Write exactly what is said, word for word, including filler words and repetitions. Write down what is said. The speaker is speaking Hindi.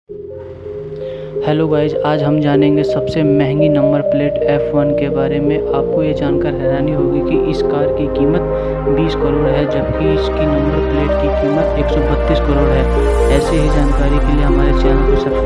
हेलो गाइज, आज हम जानेंगे सबसे महंगी नंबर प्लेट एफ वन के बारे में। आपको ये जानकर हैरानी होगी कि इस कार की कीमत बीस करोड़ है, जबकि इसकी नंबर प्लेट की कीमत एक सौ बत्तीस करोड़ है। ऐसे ही जानकारी के लिए हमारे चैनल को सब्सक्राइब